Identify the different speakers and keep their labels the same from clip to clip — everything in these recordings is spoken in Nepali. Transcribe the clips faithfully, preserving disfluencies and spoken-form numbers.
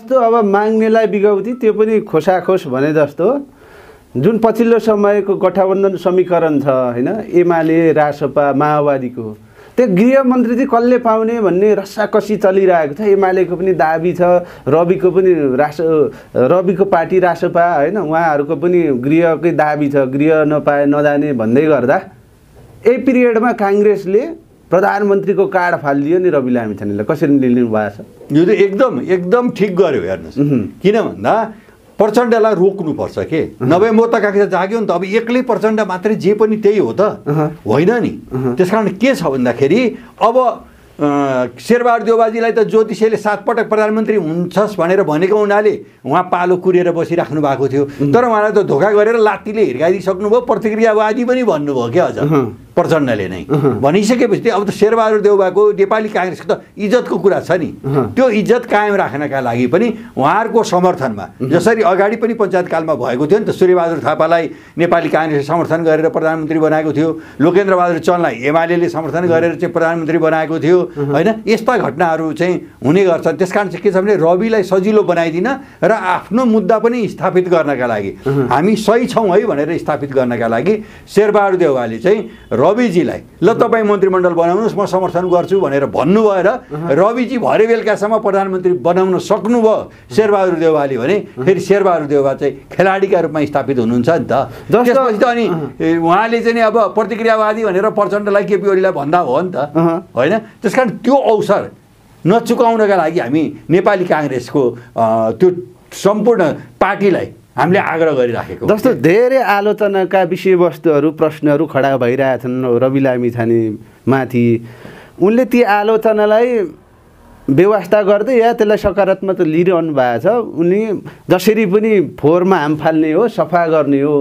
Speaker 1: जस्तो अब माग्नेलाई बिगाउती त्यो पनि खोसाखोस भने जस्तो जुन पछिल्लो समयको गठबन्धन समीकरण छ हैन एमाले रासपा माओवादीको त्यो गृहमन्त्री चाहिँ कसले पाउने भन्ने रस्साकसी चलिरहेको छ। एमालेको पनि दाबी छ, रविको पनि रास रविको पार्टी रासपा हैन उहाँहरूको पनि गृहकै दाबी छ, गृह नपाए नजाने भन्दै गर्दा यही पिरियडमा काङ्ग्रेसले प्रधानमन्त्रीको कार्ड फालिदियो नि रवि लामिछानेलाई। कसरी लिनु भएको छ?
Speaker 2: यो त एकदम एकदम ठिक गर्यो हेर्नुहोस्। किन भन्दा प्रचण्डलाई रोक्नुपर्छ के, नभए म त काङ्ग्रेस जाग्यो नि त। अब एक्लै प्रचण्ड मात्रै जे पनि त्यही हो त होइन नि। त्यसकारण के छ भन्दाखेरि अब शेरबहादुर देउवाजीलाई त ज्योतिषीले सात पटक प्रधानमन्त्री हुन्छस् भनेर भनेको हुनाले उहाँ पालो कुरेर बसिराख्नु भएको थियो। तर उहाँलाई त धोका गरेर लात्तीले हिर्काइदिइसक्नुभयो। प्रतिक्रियावादी पनि भन्नुभयो क्या अझ प्रचण्डले नै भनिसकेपछि अब त शेरबहादुर देउवाको नेपाली काङ्ग्रेसको त इज्जतको कुरा छ नि। त्यो इज्जत कायम राख्नका लागि पनि उहाँहरूको समर्थनमा जसरी अगाडि पनि पञ्चायतकालमा भएको थियो नि त, सूर्यबहादुर थापालाई नेपाली काङ्ग्रेसले समर्थन गरेर प्रधानमन्त्री बनाएको थियो, लोकेन्द्रबहादुर चन्दलाई एमाले समर्थन गरेर चाहिँ प्रधानमन्त्री बनाएको थियो होइन। यस्ता घटनाहरू चाहिँ हुने गर्छन्। त्यसकारण चाहिँ के छ भने रविलाई सजिलो बनाइदिन र आफ्नो मुद्दा पनि स्थापित गर्नका लागि हामी सही छौँ है भनेर स्थापित गर्नका लागि शेरबहादुर देउवाले चाहिँ रविजीलाई ल तपाईँ मन्त्रीमण्डल बनाउनुहोस् म समर्थन गर्छु भनेर भन्नुभयो र रविजी भरे बेलुकासम्म प्रधानमन्त्री बनाउन सक्नुभयो शेरबहादुर देउवाले भने फेरि शेरबहादुर देउवा चाहिँ खेलाडीका रूपमा स्थापित हुनुहुन्छ नि त। त्यसपछि त अनि उहाँले चाहिँ अब प्रतिक्रियावादी भनेर प्रचण्डलाई केपी ओलीलाई भन्दा हो नि त होइन। त्यसकारण त्यो अवसर नचुकाउनका लागि हामी नेपाली काङ्ग्रेसको त्यो सम्पूर्ण पार्टीलाई हामीले आग्रह गरिराखेको।
Speaker 1: जस्तो धेरै आलोचनाका विषयवस्तुहरू प्रश्नहरू खडा भइरहेछन् रवि लामिछानेमाथि, उनले ती आलोचनालाई व्यवस्था गर्दै या त्यसलाई सकारात्मक लिइरहनु भएको छ। उनी जसरी पनि फोहोरमा हाम फाल्ने हो सफा गर्ने हो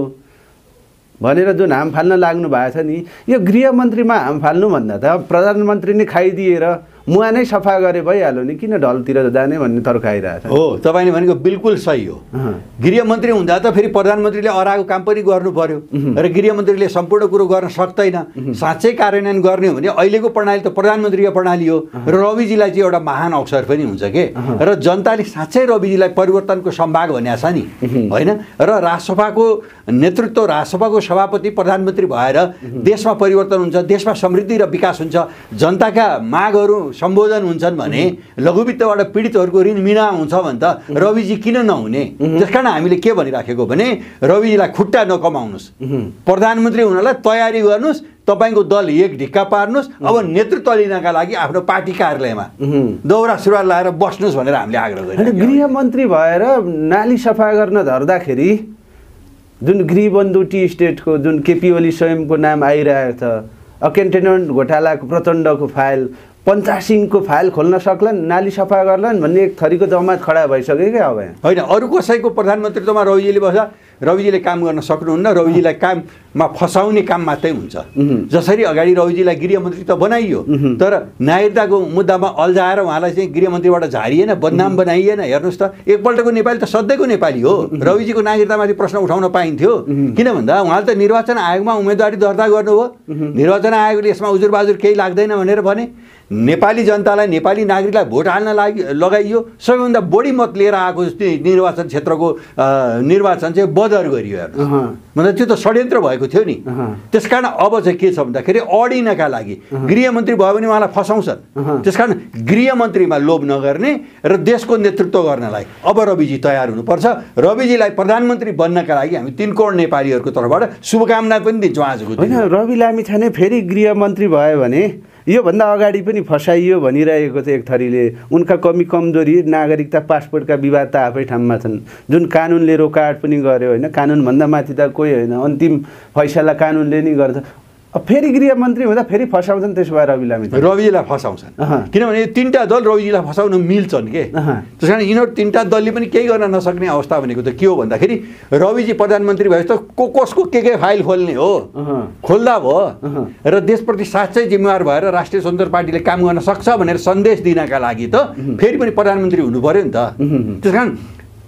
Speaker 1: भनेर जुन हाम फाल्न लाग्नु भएको छ नि, यो गृहमन्त्रीमा हाम फाल्नु भन्दा त प्रधानमन्त्री नै खाइदिएर मुहा नै सफा गरे भइहाल्यो नि, किन ढलतिर जाने भन्ने तर्क आइरहेछ।
Speaker 2: हो तपाईँले भनेको बिल्कुल सही हो। गृहमन्त्री हुँदा त फेरि प्रधानमन्त्रीले अराएको काम पनि गर्नु पर्यो र गृहमन्त्रीले सम्पूर्ण कुरो गर्न सक्दैन। साँच्चै कार्यान्वयन गर्ने हो भने अहिलेको प्रणाली त प्रधानमन्त्रीको प्रणाली हो र रविजीलाई चाहिँ एउटा महान अवसर पनि हुन्छ के र जनताले साँच्चै रविजीलाई परिवर्तनको सम्भाग भनेको छ नि होइन। र राजसभाको नेतृत्व राजसभाको सभापति प्रधानमन्त्री भएर देशमा परिवर्तन हुन्छ, देशमा समृद्धि र विकास हुन्छ, जनताका मागहरू सम्बोधन हुन्छन् भने लघुवित्तबाट पीडितहरूको ऋण मिना हुन्छ भने त रविजी किन नहुने। त्यसकारण हामीले के भनिराखेको भने रविजीलाई खुट्टा नकमाउनुहोस्, प्रधानमन्त्री हुनलाई तयारी गर्नुहोस्, तपाईँको दल एक ढिक्का पार्नुहोस्, अब नेतृत्व लिनका लागि आफ्नो पार्टी कार्यालयमा दौरा सुरुवाल लाएर बस्नुहोस् भनेर हामीले आग्रह गरेका।
Speaker 1: गृहमन्त्री भएर नाली सफा गर्न झर्दाखेरि जुन गृहबन्धु टी स्टेटको जुन केपी ओली स्वयंको नाम आइरहेको छ, कन्टेनमेन्ट घोटालाको प्रचण्डको फाइल, पञ्चासिङको फाइल खोल्न सक्लान्, नाली सफा गर्लान् भन्ने एक थरीको जमात खडा भइसक्यो क्या। अब
Speaker 2: होइन अरू कसैको प्रधानमन्त्रीत्वमा रविजीले बस्दा रविजीले काम गर्न सक्नुहुन्न, रविजीलाई काममा फसाउने काम मात्रै हुन्छ। जसरी अगाडि रविजीलाई गृहमन्त्री त बनाइयो तर नागरिकताको मुद्दामा अल्झाएर उहाँलाई चाहिँ गृहमन्त्रीबाट झारिएन, बदनाम बनाइएन। हेर्नुहोस् त एकपल्टको नेपाली त सधैँको नेपाली हो। रविजीको नागरिकतामाथि प्रश्न उठाउन पाइन्थ्यो, किन भन्दा उहाँले त निर्वाचन आयोगमा उम्मेदवारी दर्ता गर्नुभयो, निर्वाचन आयोगले यसमा उजुरबाजुर केही लाग्दैन भनेर भने नेपाली जनतालाई नेपाली नागरिकलाई भोट हाल्न लागि लगाइयो। सबैभन्दा बढी मत लिएर आएको निर्वाचन क्षेत्रको निर्वाचन चाहिँ बदर गरियो हेर्नु, मतलब त्यो त षड्यन्त्र भएको थियो नि। त्यसकारण अब चाहिँ के छ भन्दाखेरि अडिनका लागि गृहमन्त्री भयो भने उहाँलाई फसाउँछन्। त्यसकारण गृहमन्त्रीमा लोभ नगर्ने र देशको नेतृत्व गर्नलाई अब रविजी तयार हुनुपर्छ। रविजीलाई प्रधानमन्त्री बन्नका लागि हामी तीन करोड नेपालीहरूको तर्फबाट शुभकामना पनि दिन्छौँ आजको दिन।
Speaker 1: होइन रवि लामिछाने फेरि गृहमन्त्री भयो भने योभन्दा अगाडि पनि फसाइयो भनिरहेको छ एक थरीले। उनका कमी कमजोरी नागरिकता पासपोर्टका विवाद त आफै ठाउँमा छन्, जुन कानुनले रोकावट पनि गर्यो होइन। कानुनभन्दा माथि त कोही होइन, अन्तिम फैसला कानुनले नै गर्छ। फेरि गृहमन्त्री हुँदा फेरि फसाउँछन्, त्यसो भए रवि लामिछाने
Speaker 2: रविजीलाई फसाउँछन् किनभने तिनवटा दल रविजीलाई फसाउन मिल्छन् के। त्यस कारण यिनीहरू तिनवटा दलले पनि केही गर्न नसक्ने अवस्था भनेको त के हो भन्दाखेरि रविजी प्रधानमन्त्री भएपछि त को कसको के के फाइल खोल्ने हो, खोल्दा भयो र देशप्रति साँच्चै जिम्मेवार भएर राष्ट्रिय स्वतन्त्र पार्टीले काम गर्न सक्छ भनेर सन्देश दिनका लागि त फेरि पनि प्रधानमन्त्री हुनु पर्यो नि त। त्यस कारण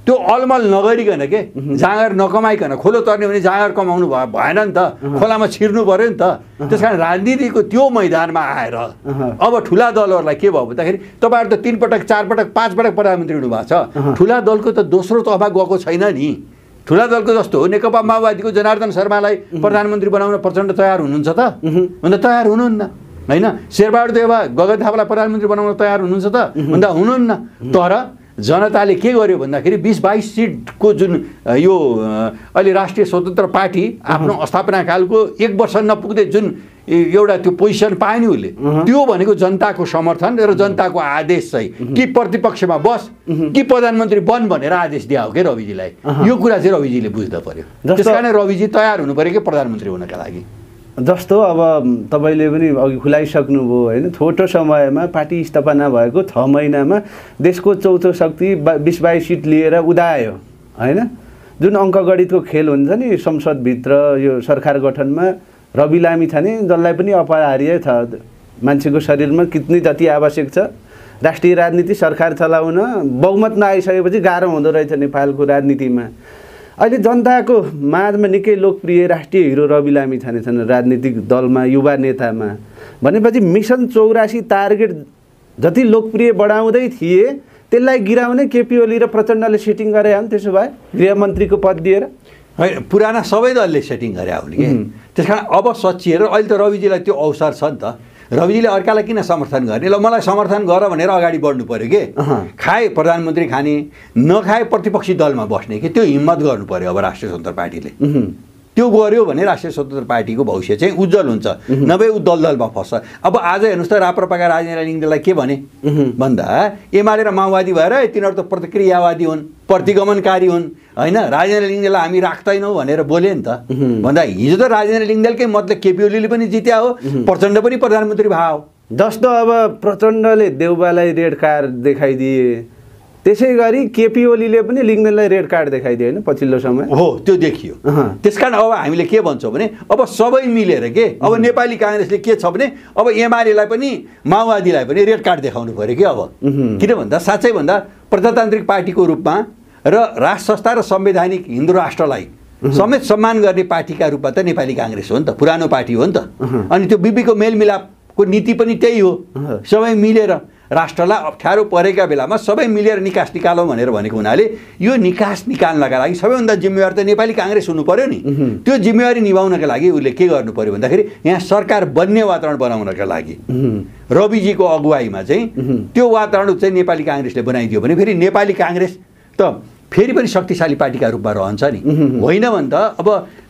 Speaker 2: त्यो अलमल नगरिकन के जाँगर नकमाइकन खोलो तर्ने भने जाँगर कमाउनु भयो भएन नि त, खोलामा छिर्नु पर्यो नि त। त्यस कारण राजनीतिको त्यो मैदानमा आएर अब ठुला दलहरूलाई के भयो भन्दाखेरि तपाईँहरू त तीन पटक चार पटक पाँच पटक प्रधानमन्त्री हुनुभएको छ, ठुला दलको त दोस्रो तहमा गएको छैन नि। ठुला दलको जस्तो हो नेकपा माओवादीको जनार्दन शर्मालाई प्रधानमन्त्री बनाउन प्रचण्ड तयार हुनुहुन्छ त? भन्दा तयार हुनुहुन्न होइन। शेरबहादुर देउवा गगन थापालाई प्रधानमन्त्री बनाउन तयार हुनुहुन्छ त? भन्दा हुनुहुन्न। तर जनताले के गर्यो भन्दाखेरि बिस बाइस सिटको जुन यो अहिले राष्ट्रिय स्वतन्त्र पार्टी आफ्नो स्थापना कालको एक वर्ष नपुग्दै जुन एउटा त्यो पोजिसन पायो नि उसले, त्यो भनेको जनताको समर्थन र जनताको आदेश चाहिँ कि प्रतिपक्षमा बस कि प्रधानमन्त्री बन भनेर आदेश दिए हो कि रविजीलाई। यो कुरा चाहिँ रविजीले बुझ्दा पर्यो। त्यस कारण रविजी तयार हुनु पर्यो कि प्रधानमन्त्री हुनका लागि।
Speaker 1: जस्तो अब तपाईँले पनि अघि खुलाइसक्नुभयो होइन, छोटो समयमा पार्टी स्थापना भएको छ महिनामा देशको चौथो शक्ति बिस बाइस सिट लिएर उदायो होइन। जुन अङ्कगणितको खेल हुन्छ नि संसदभित्र यो सरकार गठनमा, रवि लामिछाने जसलाई पनि अपरिहार्य छ, मान्छेको शरीरमा कितनी जति आवश्यक छ राष्ट्रिय राजनीति सरकार चलाउन, बहुमत नआइसकेपछि गाह्रो हुँदो रहेछ नेपालको राजनीतिमा। अहिले जनताको माझमा निकै लोकप्रिय राष्ट्रिय हिरो रवि लामिछाने छन् राजनीतिक दलमा, युवा नेतामा। भनेपछि मिसन चौरासी टार्गेट जति लोकप्रिय बढाउँदै थिए त्यसलाई गिराउने केपी ओली र प्रचण्डले सेटिङ गरे हो नि। त्यसो भए गृहमन्त्रीको पद दिएर
Speaker 2: होइन, पुराना सबै दलले सेटिङ गरे हुन् कि। त्यस कारण अब सचिएर अहिले त रविजीलाई त्यो अवसर छ नि त। रविजीले अर्कालाई किन समर्थन गर्ने? ल मलाई समर्थन गर भनेर अगाडि बढ्नु पर्यो कि। खाए प्रधानमन्त्री खाने, नखाए प्रतिपक्षी दलमा बस्ने कि, त्यो हिम्मत गर्नु पर्यो अब राष्ट्रिय स्वतन्त्र पार्टीले। त्यो गर्यो भने राष्ट्रिय स्वतन्त्र पार्टीको भविष्य चाहिँ उज्जवल हुन्छ, नभए ऊ दलदलमा फस्छ। अब आज हेर्नुहोस् त राप्रपाका राजेन्द्र लिङ्गदेललाई के भने भन्दा एमाले र माओवादी भएर तिनीहरू त प्रतिक्रियावादी हुन्, प्रतिगमनकारी हुन् होइन, राजेन्द्र लिङ्गदेललाई हामी राख्दैनौँ भनेर बोले नि त। भन्दा हिजो त राजेन्द्र लिङ्गदेलकै मतलब केपी ओलीले पनि जित्या हो, प्रचण्ड पनि प्रधानमन्त्री भयो।
Speaker 1: जस्तो अब प्रचण्डले देउबालाई रेड कार्ड देखाइदिए, त्यसै गरी केपी ओलीले पनि लिङ्गदेललाई रेड कार्ड देखाइदियो होइन पछिल्लो समय।
Speaker 2: हो त्यो देखियो। त्यस कारण अब हामीले के भन्छौँ भने अब सबै मिलेर के, अब नेपाली काङ्ग्रेसले के छ भने अब एमालेलाई पनि माओवादीलाई पनि रेड कार्ड देखाउनु पऱ्यो कि। अब किन भन्दा साँच्चै भन्दा प्रजातान्त्रिक पार्टीको रूपमा र राष्ट्र संस्था र संवैधानिक हिन्दू राष्ट्रलाई समेत सम्मान गर्ने पार्टीका रूपमा त नेपाली काङ्ग्रेस हो नि त, पुरानो पार्टी हो नि त। अनि त्यो बिबीको मेलमिलापको नीति पनि त्यही हो, सबै मिलेर राष्ट्रलाई अप्ठ्यारो परेका बेलामा सबै मिलेर निकास निकालौँ भनेर भनेको हुनाले यो निकास निकाल्नका लागि सबैभन्दा जिम्मेवार त नेपाली काङ्ग्रेस हुनु पर्यो नि। त्यो जिम्मेवारी निभाउनका लागि उसले के गर्नु पर्यो भन्दाखेरि यहाँ सरकार बन्ने वातावरण बनाउनका लागि रविजीको अगुवाईमा चाहिँ त्यो वातावरण चाहिँ नेपाली काङ्ग्रेसले बनाइदियो भने फेरि नेपाली काङ्ग्रेस त फेरि पनि शक्तिशाली पार्टीका रूपमा रहन्छ नि। होइन भने त अब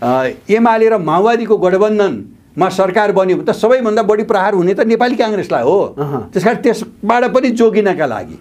Speaker 2: एमाले र माओवादीको गठबन्धन मा सरकार बन्यो भने त सबैभन्दा बढी प्रहार हुने त नेपाली काङ्ग्रेसलाई हो। त्यस कारण त्यसबाट पनि जोगिनका लागि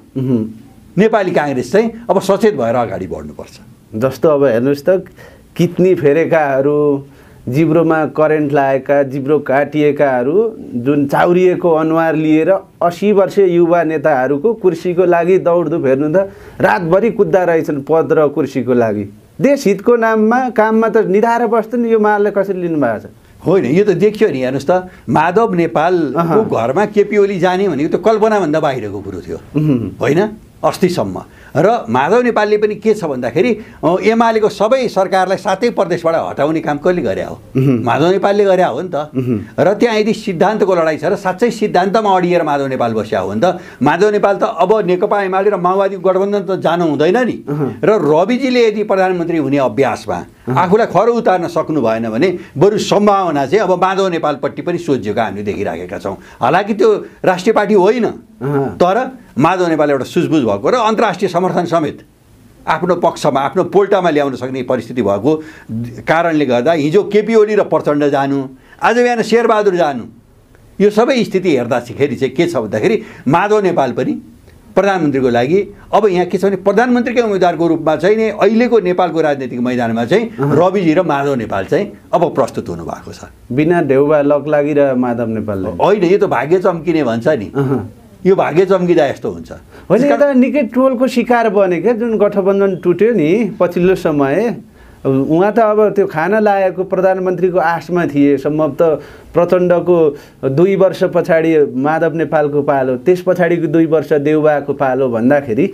Speaker 2: नेपाली काङ्ग्रेस चाहिँ अब सचेत भएर अगाडि बढ्नुपर्छ।
Speaker 1: जस्तो अब हेर्नुहोस् त, किडनी फेरेकाहरू, जिब्रोमा करेन्ट लागेका, जिब्रो काटिएकाहरू, जुन चाउरिएको अनुहार लिएर अस्सी वर्षीय युवा नेताहरूको कुर्सीको लागि दौडधुप हेर्नु त रातभरि कुद्दा रहेछन् पद र कुर्सीको लागि। देश हितको नाममा काममा त निधाएर बस्छ नि, यो मालले कसरी लिनुभएको छ?
Speaker 2: होइन, यो त देखियो नि। हेर्नुहोस् त, माधव नेपालको घरमा केपी ओली जाने भनेको त कल्पनाभन्दा बाहिरको कुरो थियो होइन अस्तिसम्म। र माधव नेपालले पनि के छ भन्दाखेरि एमालेको सबै सरकारलाई सातै प्रदेशबाट हटाउने काम कसले गरे हो? माधव नेपालले गरे हो नि त। र त्यहाँ यदि सिद्धान्तको लडाइँ छ र साँच्चै सिद्धान्तमा अडिएर माधव नेपाल बस्या हो नि त, माधव नेपाल त अब नेकपा एमाले र माओवादीको गठबन्धन त जानु हुँदैन नि। र रविजीले यदि प्रधानमन्त्री हुने अभ्यासमा आफूलाई खरो उतार्न सक्नु भएन भने बरु सम्भावना चाहिँ अब माधव नेपालपट्टि पनि सोझिएको हामी देखिराखेका छौँ। हालाकि त्यो राष्ट्रिय पार्टी होइन, तर माधव नेपाल एउटा सुझबुझ भएको र अन्तर्राष्ट्रिय समर्थन समेत आफ्नो पक्षमा आफ्नो पोल्टामा ल्याउन सक्ने परिस्थिति भएको कारणले गर्दा हिजो केपी ओली र प्रचण्ड जानु, आज बिहान शेरबहादुर जानु, यो सबै स्थिति हेर्दाखेरि चाहिँ के छ भन्दाखेरि माधव नेपाल पनि प्रधानमन्त्रीको लागि अब यहाँ के छ भने प्रधानमन्त्रीकै उम्मेदवारको रूपमा चाहिँ नि अहिलेको नेपालको राजनीतिक मैदानमा चाहिँ रविजी र माधव नेपाल चाहिँ अब प्रस्तुत हुनुभएको छ।
Speaker 1: बिना देउबा लक लागि र माधव नेपालले
Speaker 2: होइन, यो त भाग्य चम्किने भन्छ नि, यो भाग्य चम्किँदा यस्तो हुन्छ।
Speaker 1: होइन, यो त निकै ट्रोलको शिकार बने क्या, जुन गठबन्धन टुट्यो नि पछिल्लो समय। उहाँ त अब त्यो खान लागेको प्रधानमन्त्रीको आशमा थिए। सम्भवतः प्रचण्डको दुई वर्ष पछाडि माधव नेपालको पालो, त्यस पछाडिको दुई वर्ष देउबाको पालो भन्दाखेरि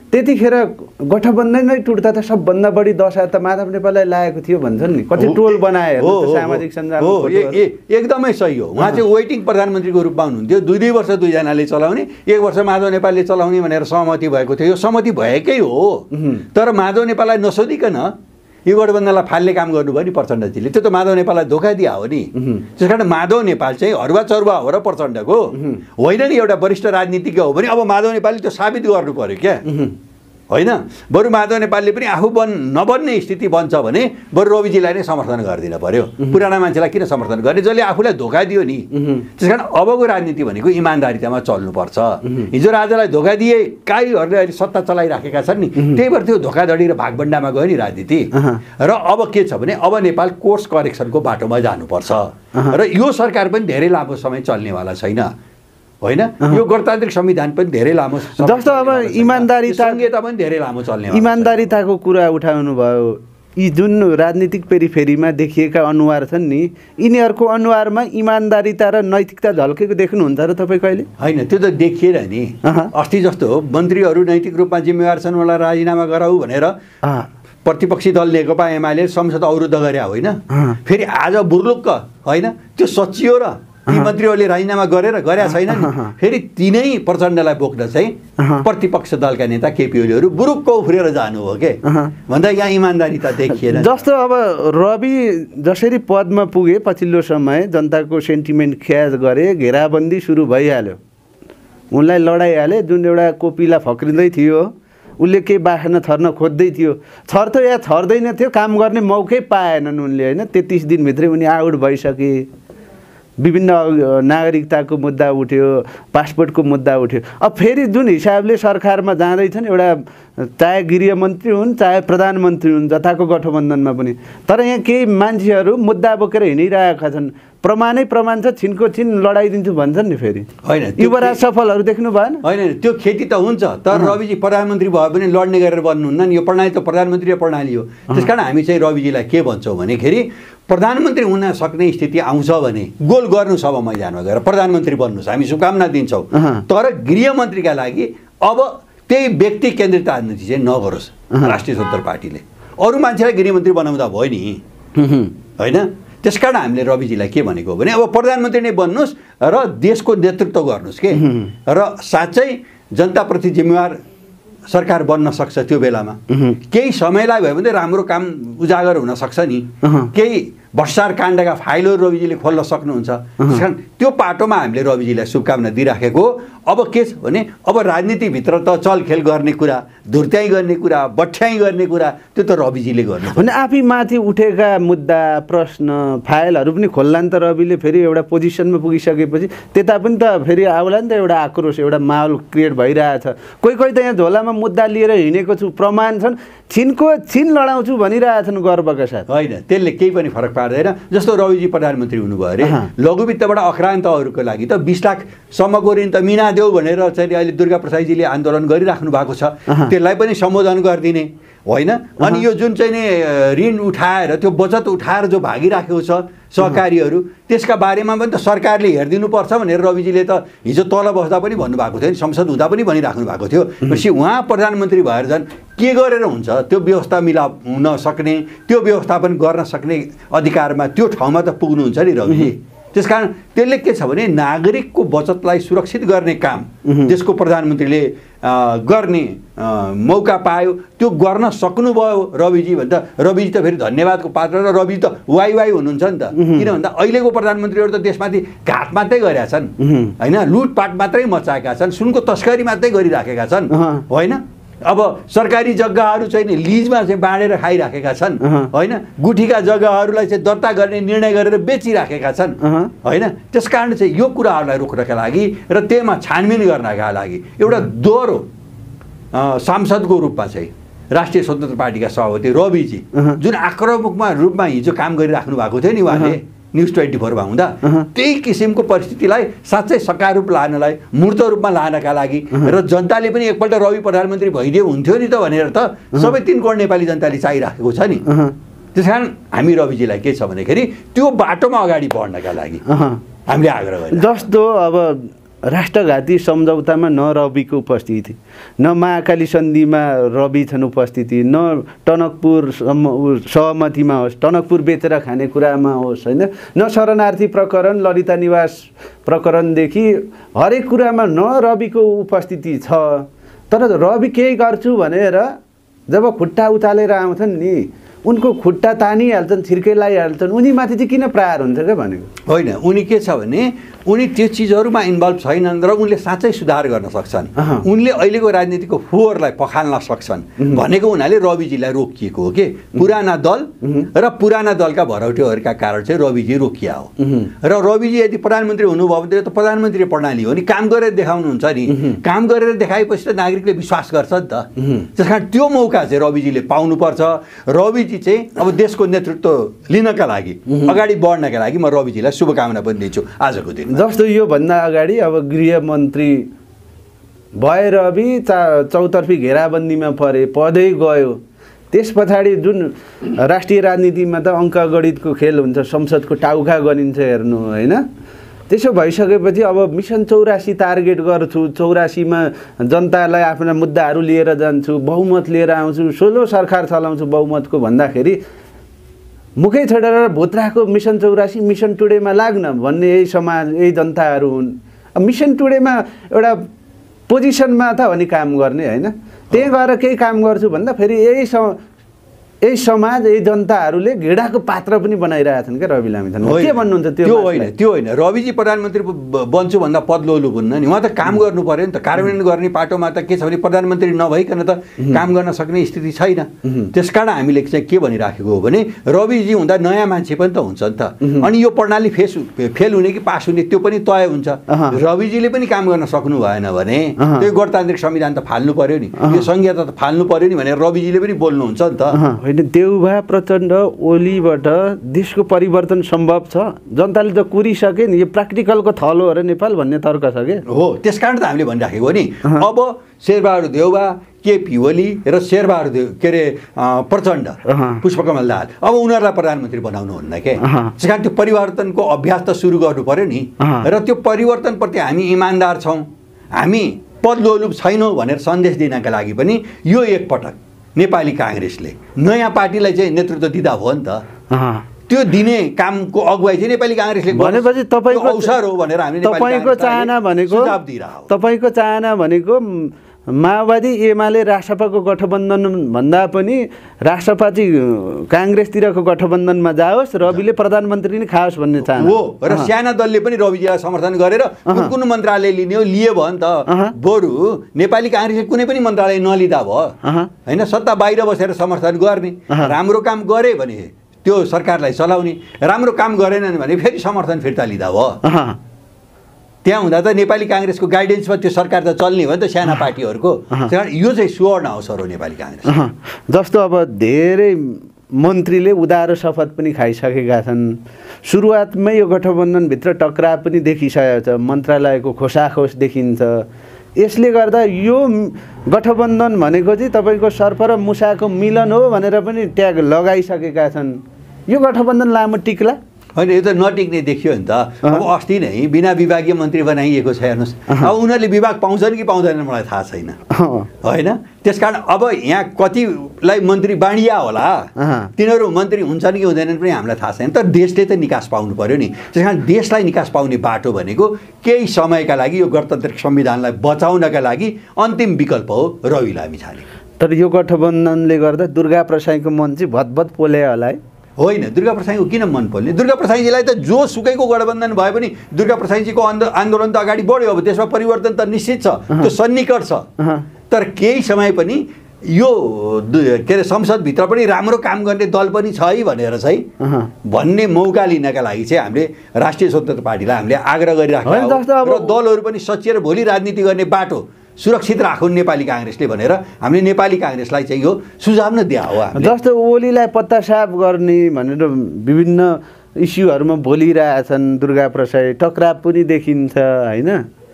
Speaker 1: त्यतिखेर गठबन्धनै टुट्दा त सबभन्दा बढी दशा त माधव नेपाललाई लागेको थियो भन्छन् नि, कति टोल बनाए सामाजिक सञ्जाल।
Speaker 2: हो, एकदमै सही हो। उहाँ चाहिँ वेटिङ प्रधानमन्त्रीको रूपमा हुनुहुन्थ्यो, दुई दुई वर्ष दुईजनाले चलाउने, एक वर्ष माधव नेपालले चलाउने भनेर सहमति भएको थियो। यो सहमति भएकै हो, तर माधव नेपाललाई नसोधिकन यो गठबन्धनलाई फाल्ने काम गर्नुभयो नि प्रचण्डजीले, त्यो त माधव नेपाललाई धोका दिया हो नि। त्यस कारण माधव नेपाल चाहिँ हरुवा चरुवा हो र प्रचण्डको होइन नि, एउटा वरिष्ठ राजनीतिज्ञ हो भने अब माधव नेपालले त्यो साबित गर्नु पर्यो क्या, होइन? बरु माधव नेपालले पनि आफू बन नबन्ने स्थिति बन्छ भने बरु रविजीलाई नै समर्थन गरिदिन पर्यो। पुराना मान्छेलाई किन समर्थन गर्ने, जसले आफूलाई धोका दियो नि। त्यस कारण अबको राजनीति भनेको इमान्दारितामा चल्नुपर्छ। हिजो राजालाई धोका दिए काईहरूले अहिले सत्ता चलाइराखेका छन् नि, त्यही भएर त्यो धोकाधडी र भागभण्डामा गयो नि राजनीति। र अब के छ भने अब नेपाल कोर्स करेक्सनको बाटोमा जानुपर्छ र यो सरकार पनि धेरै लामो समय चल्नेवाला छैन, होइन? यो गणतान्त्रिक संविधान पनि धेरै लामो,
Speaker 1: जस्तो अब इमान्दारिता
Speaker 2: संहिता पनि धेरै लामो चल्ने,
Speaker 1: इमान्दारिताको कुरा उठाउनु भयो। यी जुन राजनीतिक पेरिफेरीमा देखिएका अनुहार छन् नि, यिनीहरूको अनुहारमा इमान्दारिता र नैतिकता झल्केको देख्नुहुन्छ र तपाईँ कहिले?
Speaker 2: होइन, त्यो त देखिएन नि। अस्ति जस्तो हो मन्त्रीहरू नैतिक रूपमा जिम्मेवार छन्, उनलाई राजीनामा गराऊ भनेर प्रतिपक्षी दल नेकपा एमाले संसद अवरुद्ध गरे होइन? फेरि आज बुर्लुक्क होइन त्यो सचियो र ती मन्त्रीहरूले राजीनामा गरेर गरेका छैन नि, फेरि तिनै प्रचण्डलाई बोक्न चाहिँ प्रतिपक्ष दलका नेता केपी ओलीहरू बुरुक्क उफ्रेर जानु हो के भन्दा यहाँ इमान्दारिता देखिएन।
Speaker 1: जस्तो अब रवि जसरी पदमा पुगे पछिल्लो समय जनताको सेन्टिमेन्ट ख्याज गरे, घेराबन्दी सुरु भइहाल्यो, उनलाई लडाइहाले। जुन एउटा कोपिला फक्रिँदै थियो, उसले केही बाख्न छर्न खोज्दै थियो, छर्थ्यो या छर्दैन थियो, काम गर्ने मौकै पाएनन् उनले, होइन? तेत्तिस दिनभित्रै उनी आउट भइसके। विभिन्न नागरिकताको मुद्दा उठ्यो, पासपोर्टको मुद्दा उठ्यो। अब फेरि जुन हिसाबले सरकारमा जाँदैछन्, एउटा चाहे गृहमन्त्री हुन् चाहे प्रधानमन्त्री हुन् जताको गठबन्धनमा पनि, तर यहाँ केही मान्छेहरू मुद्दा बोकेर हिँडिरहेका छन्। प्रमाणै प्रमाण छ, छिनको छिन लडाइदिन्छु भन्छन् नि फेरि।
Speaker 2: होइन,
Speaker 1: युवराज सफलहरू देख्नु भएन?
Speaker 2: होइन, त्यो खेती त हुन्छ, तर रविजी प्रधानमन्त्री भयो भने लड्ने गरेर बन्नुहुन्न नि। यो प्रणाली त प्रधानमन्त्री प्रणाली हो। त्यस कारण हामी चाहिँ रविजीलाई के भन्छौँ भनेखेरि प्रधानमन्त्री हुन सक्ने स्थिति आउँछ भने गोल गर्नुहोस्, अब मैदानमा गएर प्रधानमन्त्री बन्नुहोस्, हामी शुभकामना दिन्छौँ। तर गृहमन्त्रीका लागि अब त्यही व्यक्ति केन्द्रित राजनीति चाहिँ नगरोस् राष्ट्रिय स्वतन्त्र पार्टीले। अरू मान्छेलाई गृहमन्त्री बनाउँदा भयो नि, होइन? त्यस कारण हामीले रविजीलाई के भनेको हो भने अब प्रधानमन्त्री नै बन्नुहोस् र देशको नेतृत्व गर्नुहोस् के, र साँच्चै जनताप्रति जिम्मेवार सरकार बन्न सक्छ। त्यो बेलामा केही समयलाई भयो भने राम्रो काम उजागर हुन सक्छ नि। केही भ्रष्टाचार काण्डका फाइलहरू रविजीले खोल्न सक्नुहुन्छ। त्यस कारण त्यो पाटोमा हामीले रविजीलाई शुभकामना दिइराखेको। अब के छ भने अब राजनीतिभित्र त चलखेल गर्ने कुरा, धुर्त्याइ गर्ने कुरा, बठ्याइ गर्ने कुरा त्यो त रविजीले गर्नु
Speaker 1: भने आफै माथि उठेका मुद्दा प्रश्न फाइलहरू पनि खोल्ला नि त रविले। फेरि एउटा पोजिसनमा पुगिसकेपछि त्यता पनि त फेरि आउला नि त एउटा आक्रोश, एउटा माहौल क्रिएट भइरहेछ। कोही कोही त यहाँ झोलामा मुद्दा लिएर हिँडेको छु, प्रमाण छन्, छिनको छिन लडाउँछु भनिरहेछन् गर्वका साथ।
Speaker 2: होइन, त्यसले केही पनि फरक पार्दैन। जस्तो रविजी प्रधानमन्त्री हुनुभयो अरे, लघुवित्तबाट अक्रान्तहरूको लागि त बिस लाखसम्मको ऋण त मिना देऊ भनेर चाहिँ अहिले दुर्गा प्रसादजीले आन्दोलन गरिराख्नु भएको छ, त्यसलाई पनि सम्बोधन गरिदिने होइन। अनि यो जुन चाहिँ नि ऋण उठाएर त्यो बचत उठाएर जो भागिराखेको छ सहकारीहरू, त्यसका बारेमा पनि त सरकारले हेरिदिनुपर्छ भनेर रविजीले त हिजो तल बस्दा पनि भन्नुभएको थियो नि, संसद हुँदा पनि भनिराख्नु भएको थियो। पछि उहाँ प्रधानमन्त्री भएर झन् के गरेर हुन्छ त्यो व्यवस्था मिलाप हुन सक्ने, त्यो व्यवस्थापन गर्न सक्ने अधिकारमा त्यो ठाउँमा त पुग्नुहुन्छ नि रविजी। त्यस कारण त्यसले के छ भने नागरिकको बचतलाई सुरक्षित गर्ने काम देशको प्रधानमन्त्रीले गर्ने मौका पायो, त्यो गर्न सक्नुभयो रविजी भन्दा रविजी त फेरि धन्यवादको पात्र। र रवि त वाइ वाइ हुनुहुन्छ नि त, किन भन्दा अहिलेको प्रधानमन्त्रीहरू त देशमाथि घात मात्रै गरेका छन्, होइन? लुटपाट मात्रै मचाएका छन्, सुनको तस्करी मात्रै गरिराखेका छन्, होइन? अब सरकारी जग्गाहरू चाहिँ नि लिजमा चाहिँ बाँडेर खाइराखेका छन्, होइन? गुठीका जग्गाहरूलाई चाहिँ दर्ता गर्ने निर्णय गरेर बेचिराखेका छन्, होइन? त्यस कारण चाहिँ यो कुराहरूलाई रोक्नका लागि र त्यसमा छानबिन गर्नका लागि एउटा दोहोरो सांसदको रूपमा चाहिँ राष्ट्रिय स्वतन्त्र पार्टीका सभापति रविजी जुन आक्रामकमा रूपमा हिजो काम गरिराख्नु भएको थियो नि उहाँले न्युज ट्वेन्टी फोरमा हुँदा, त्यही किसिमको परिस्थितिलाई साँच्चै सकार रूप लानलाई, मूर्त रूपमा लानका लागि र जनताले पनि एकपल्ट रवि प्रधानमन्त्री भइदियो हुन्थ्यो नि त भनेर त सबै तीन करोड नेपाली जनताले चाहिराखेको छ नि। त्यस कारण हामी रविजीलाई के छ भन्दाखेरि त्यो बाटोमा अगाडि बढ्नका लागि हामीले आग्रह गरेँ।
Speaker 1: जस्तो अब राष्ट्रघाती सम्झौतामा न रविको उपस्थिति, न महाकाली सन्धिमा रवि छन् उपस्थिति, न टनकपुर सहमतिमा होस्, टनकपुर बेचेर खाने कुरामा होस् होइन, न शरणार्थी प्रकरण, ललिता निवास प्रकरणदेखि हरेक कुरामा न रविको उपस्थिति छ। तर रवि केही गर्छु भनेर जब खुट्टा उचालेर आउँछन् नि, उनको खुट्टा तानिहाल्छन्, छिर्कै लगाइहाल्छन्, उनीमाथि चाहिँ किन प्रहार हुन्छ क्या भनेको
Speaker 2: होइन। उनी के छ भने उनी त्यो चिजहरूमा इन्भल्भ छैनन् र उनले साँच्चै सुधार गर्न सक्छन्, उनले अहिलेको राजनीतिको फोहोरलाई पखाल्न सक्छन् भनेको हुनाले रविजीलाई रोकिएको हो कि पुराना दल र पुराना दलका भरौटेहरूका कारण चाहिँ रविजी रोकिया हो। र रविजी यदि प्रधानमन्त्री हुनुभयो भने त प्रधानमन्त्री प्रणाली हो नि, काम गरेर देखाउनुहुन्छ नि, काम गरेर देखाएपछि त नागरिकले विश्वास गर्छ नि त। त्यस कारण त्यो मौका चाहिँ रविजीले पाउनुपर्छ। रविजी चाहिँ अब देशको नेतृत्व लिनका लागि, अगाडि बढ्नका लागि म रविजीलाई शुभकामना पनि दिन्छु आजको दिन।
Speaker 1: जस्तो योभन्दा अगाडि अब गृहमन्त्री भएर रवि चा चौतर्फी घेराबन्दीमा परे, पदै गयो। त्यस पछाडि जुन राष्ट्रिय राजनीतिमा त अङ्क गणितको खेल हुन्छ, संसदको टाउका गनिन्छ हेर्नु होइन। त्यसो भइसकेपछि अब मिसन चौरासी टार्गेट गर्छु, चौरासीमा जनतालाई आफ्ना मुद्दाहरू लिएर जान्छु, बहुमत लिएर आउँछु, सोलो सरकार चलाउँछु बहुमतको भन्दाखेरि मुखै छोडेर भोत्राको मिसन चौरासी मिसन टुडेमा लाग्न भन्ने यही समाज, यही जनताहरू हुन्। अब मिसन टुडेमा एउटा पोजिसनमा त हो नि काम गर्ने होइन, त्यही गएर केही काम गर्छु भन्दा फेरि यही यही समाज, यही जनताहरूले घेडाको पात्र पनि बनाइरहेछन् क्या रवि लामिछाने। के भन्नुहुन्छ त्यो?
Speaker 2: त्यो होइन, त्यो होइन। रविजी प्रधानमन्त्री बन्छु भन्दा पदलोलु हुन्न नि, उहाँ त काम गर्नु पर्यो नि त। कार्यान्वयन गर्ने पाटोमा त के छ भने प्रधानमन्त्री नभइकन त काम गर्न सक्ने स्थिति छैन। त्यस कारण हामीले चाहिँ के भनिराखेको हो भने रविजी हुँदा नयाँ मान्छे पनि त हुन्छ नि त। अनि यो प्रणाली फेस फेल हुने कि पास हुने त्यो पनि तय हुन्छ। रविजीले पनि काम गर्न सक्नु भएन भने त्यो गणतान्त्रिक संविधान त फाल्नु पर्यो नि, यो संहिता त फाल्नु पर्यो नि भनेर रविजीले पनि बोल्नुहुन्छ नि त।
Speaker 1: होइन, देउबा प्रचण्ड ओलीबाट देशको परिवर्तन सम्भव छ। जनताले त कुरिसके नि, यो प्र्याक्टिकलको थलो हो र नेपाल भन्ने तर्क छ कि
Speaker 2: हो। त्यस कारण त हामीले भनिराखेको हो नि। अब शेरबहादुर देउबा, केपी ओली र शेरबहादुर देव के अरे प्रचण्ड, पुष्पकमल दाहाल, अब उनीहरूलाई प्रधानमन्त्री बनाउनु हुन्न के। त्यस कारण त्यो परिवर्तनको अभ्यास त सुरु गर्नु पर्यो नि। र त्यो परिवर्तनप्रति हामी इमान्दार छौँ, हामी पदलोलुप छैनौँ भनेर सन्देश दिनका लागि पनि यो एकपटक नेपाली काङ्ग्रेसले नयाँ पार्टीलाई चाहिँ नेतृत्व दिँदा हो नि त। त्यो दिने कामको अगुवाई चाहिँ नेपाली काङ्ग्रेसले
Speaker 1: भनेपछि तपाईँको
Speaker 2: अवसर हो भनेर हामीले
Speaker 1: तपाईँको चाहना भनेको तपाईँको चाहना भनेको माओवादी एमाले राष्ट्रपाको गठबन्धन भन्दा पनि राष्ट्रपा चाहिँ काङ्ग्रेसतिरको गठबन्धनमा जाओस्, रविले प्रधानमन्त्री नै खाओस् भन्ने चाहना
Speaker 2: हो। र साना दलले पनि रविजीलाई समर्थन गरेर कुन कुन मन्त्रालय लिने हो लिए भयो नि त। बरु नेपाली काङ्ग्रेसले कुनै पनि मन्त्रालय नलिँदा भयो होइन, सत्ता बाहिर बसेर समर्थन गर्ने। राम्रो काम गरे भने त्यो सरकारलाई चलाउने, राम्रो काम गरेनन् भने फेरि समर्थन फिर्ता लिँदा भयो। त्यहाँ हुँदा त नेपाली काङ्ग्रेसको गाइडेन्समा त्यो सरकार त चल्ने हो नि त साना पार्टीहरूको। यो चाहिँ सुवर्ण अवसर हो नेपाली काङ्ग्रेस।
Speaker 1: जस्तो अब धेरै मन्त्रीले उदारो शपथ पनि खाइसकेका छन्। सुरुवातमै यो गठबन्धनभित्र टकराव पनि देखिसकेको छ, मन्त्रालयको खोसाखोस देखिन्छ। यसले गर्दा यो गठबन्धन भनेको चाहिँ तपाईँको सर्प र मुसाको मिलन हो भनेर पनि ट्याग लगाइसकेका छन्। यो गठबन्धन लामो टिक्ला
Speaker 2: होइन, यो त नटिक्ने देखियो नि त। अब अस्ति नै बिना विभागीय मन्त्री बनाइएको छ हेर्नुहोस्। अब उनीहरूले विभाग पाउँछन् कि पाउँदैनन् मलाई थाहा छैन होइन। त्यस कारण अब यहाँ कतिलाई मन्त्री बाँडिया होला, तिनीहरू मन्त्री हुन्छन् कि हुँदैनन् पनि हामीलाई थाहा छैन। तर देशले त निकास पाउनु पर्यो नि। त्यस कारण देशलाई निकास पाउने बाटो भनेको केही समयका लागि यो गणतान्त्रिक संविधानलाई बचाउनका लागि अन्तिम विकल्प हो रवि लामिछाने।
Speaker 1: तर यो गठबन्धनले गर्दा दुर्गा प्रसाईको मन चाहिँ भतभत पोल्यो होला है?
Speaker 2: होइन, दुर्गा प्रसाईको किन मन पर्ने? दुर्गा प्रसाईजीलाई त जो सुकैको गठबन्धन भए पनि दुर्गा प्रसाईजीको आन्दोलन त अगाडि बढ्यो। अब त्यसमा परिवर्तन त निश्चित छ, त्यो सन्निकट छ। तर केही समय पनि यो के अरे संसदभित्र पनि राम्रो काम गर्ने दल पनि छ है भनेर चाहिँ भन्ने मौका लिनका लागि चाहिँ हामीले राष्ट्रिय स्वतन्त्र पार्टीलाई हामीले आग्रह गरिराखेका छौँ। र दलहरू पनि सचिएर भोलि राजनीति गर्ने बाटो सुरक्षित राखौँ नेपाली काङ्ग्रेसले भनेर हामीले नेपाली काङ्ग्रेसलाई चाहिँ यो सुझाव नै दिया हो।
Speaker 1: जस्तो ओलीलाई पत्ता साफ गर्ने भनेर विभिन्न इस्युहरूमा बोलिरहेछन् दुर्गा प्रसाई, टकराव पनि देखिन्छ होइन।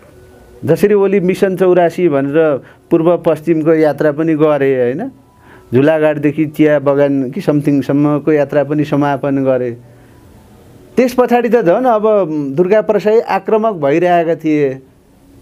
Speaker 1: जसरी ओली मिसन चौरासी भनेर पूर्व पश्चिमको यात्रा पनि गरे होइन, झुलाघाटदेखि चिया बगान कि समथिङसम्मको यात्रा पनि समापन गरे। त्यस पछाडि त झन् अब दुर्गा प्रसाई आक्रामक भइरहेका थिए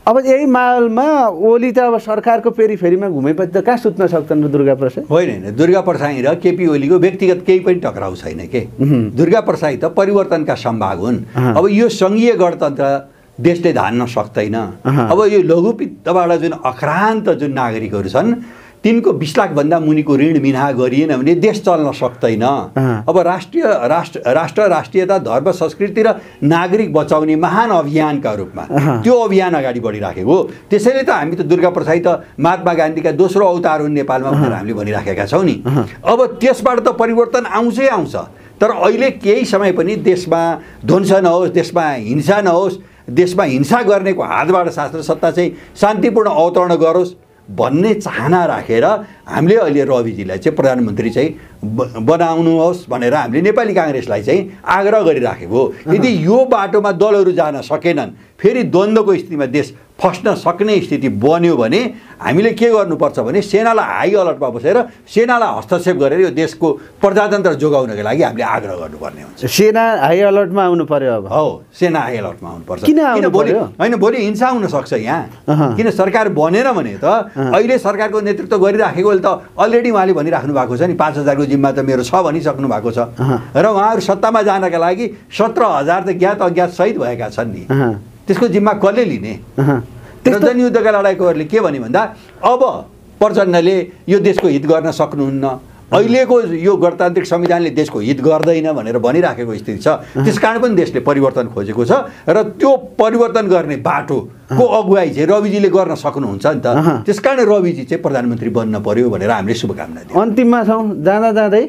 Speaker 1: अब यही माहौलमा ओली त अब सरकारको पेरिफेरीमा घुमेपछि त कहाँ सुत्न सक्छन् र दुर्गा प्रसाद?
Speaker 2: होइन होइन, दुर्गा प्रसाई र केपी ओलीको व्यक्तिगत केही पनि टक्राउ छैन के। दुर्गा प्रसाई त परिवर्तनका सम्भाग हुन्। अब यो सङ्घीय गणतन्त्र देशले धान्न सक्दैन। अब यो लघुवित्तबाट जुन अक्रान्त जुन नागरिकहरू छन् तिनको बिस लाखभन्दा मुनिको ऋण मिना गरिएन भने देश चल्न सक्दैन। अब राष्ट्रिय राष्ट्र राष्ट्र राष्ट्रियता धर्म संस्कृति र नागरिक बचाउने महान अभियानका रूपमा त्यो अभियान अगाडि बढिराखेको हो। त्यसैले त हामी त दुर्गा प्रसाई त महात्मा गान्धीका दोस्रो अवतार हुन् नेपालमा भनेर हामीले भनिराखेका छौँ नि। अब त्यसबाट त परिवर्तन आउँछै आउँछ, तर अहिले केही समय पनि देशमा ध्वंस नहोस्, देशमा हिंसा नहोस्, देशमा हिंसा गर्नेको हातबाट शासन सत्ता चाहिँ शान्तिपूर्ण अवतरण गरोस् भन्ने चाहना राखेर हामीले अहिले रविजीलाई चाहिँ प्रधानमन्त्री चाहिँ बनाउनुहोस् भनेर हामीले नेपाली काङ्ग्रेसलाई चाहिँ आग्रह गरिराखेको हो। यदि यो बाटोमा दलहरू जान सकेनन्, फेरि द्वन्द्वको स्थितिमा देश फस्न सक्ने स्थिति बन्यो भने हामीले के गर्नुपर्छ भने सेनालाई हाई अलर्टमा बसेर सेनालाई हस्तक्षेप गरेर यो देशको प्रजातन्त्र जोगाउनको लागि हामीले आग्रह गर्नुपर्ने हुन्छ।
Speaker 1: सेना हाई अलर्टमा आउनु पर्यो अब?
Speaker 2: हो, सेना हाई अलर्टमा आउनुपर्छ।
Speaker 1: किन आउनु पर्यो?
Speaker 2: होइन, भोलि हिंसा हुन सक्छ यहाँ। किन सरकार बनेन भने त अहिले सरकारको नेतृत्व गरिराखेकोले त अलरेडी उहाँले भनिराख्नु भएको छ नि, पाँच हजारको जिम्मा त मेरो छ भनिसक्नु भएको छ र उहाँहरू सत्तामा जानका लागि सत्र हजार त ज्ञात अज्ञात शहीद भएका छन् नि। त्यसको जिम्मा कसले लिने? र जनयुद्धका लडाइँकोहरूले के भने भन्दा अब प्रचण्डले यो देशको हित गर्न सक्नुहुन्न, अहिलेको यो गणतान्त्रिक संविधानले देशको हित गर्दैन भनेर भनिराखेको स्थिति छ। त्यसकारण पनि देशले परिवर्तन खोजेको छ र त्यो परिवर्तन गर्ने बाटोको अगुवाई चाहिँ रविजीले गर्न सक्नुहुन्छ नि त। त्यसकारण रविजी चाहिँ प्रधानमन्त्री बन्न पर्यो भनेर हामीले शुभकामना दियौँ।
Speaker 1: अन्तिममा छौँ, जाँदा जाँदै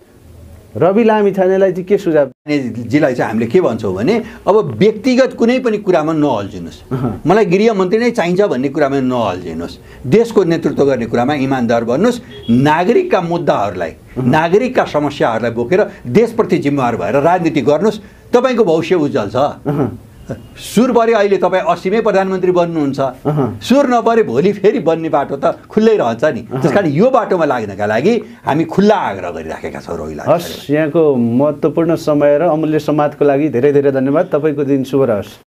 Speaker 1: रवि लामिछानेलाई चाहिँ के सुझाव?
Speaker 2: जीलाई चाहिँ हामीले के भन्छौँ भने अब व्यक्तिगत कुनै पनि कुरामा नअल्झिनुहोस्, मलाई गृहमन्त्री नै चाहिन्छ भन्ने कुरामा नअल्झिनुहोस्, देशको नेतृत्व गर्ने कुरामा इमान्दार बन्नुहोस्, नागरिकका मुद्दाहरूलाई नागरिकका समस्याहरूलाई बोकेर देशप्रति जिम्मेवार भएर राजनीति गर्नुहोस्, तपाईँको भविष्य उज्जवल छ। सुर परे अहिले तपाईँ असीमै प्रधानमन्त्री बन्नुहुन्छ, सुर नपरे भोलि फेरि बन्ने बाटो त खुल्लै रहन्छ नि। त्यस कारण यो बाटोमा लाग्नका लागि हामी खुल्ला आग्रह गरिराखेका छौँ रविलाई।
Speaker 1: हस्, यहाँको महत्त्वपूर्ण समय र अमूल्य समाजको लागि धेरै धेरै धन्यवाद। तपाईँको दिन शुभ रहोस्।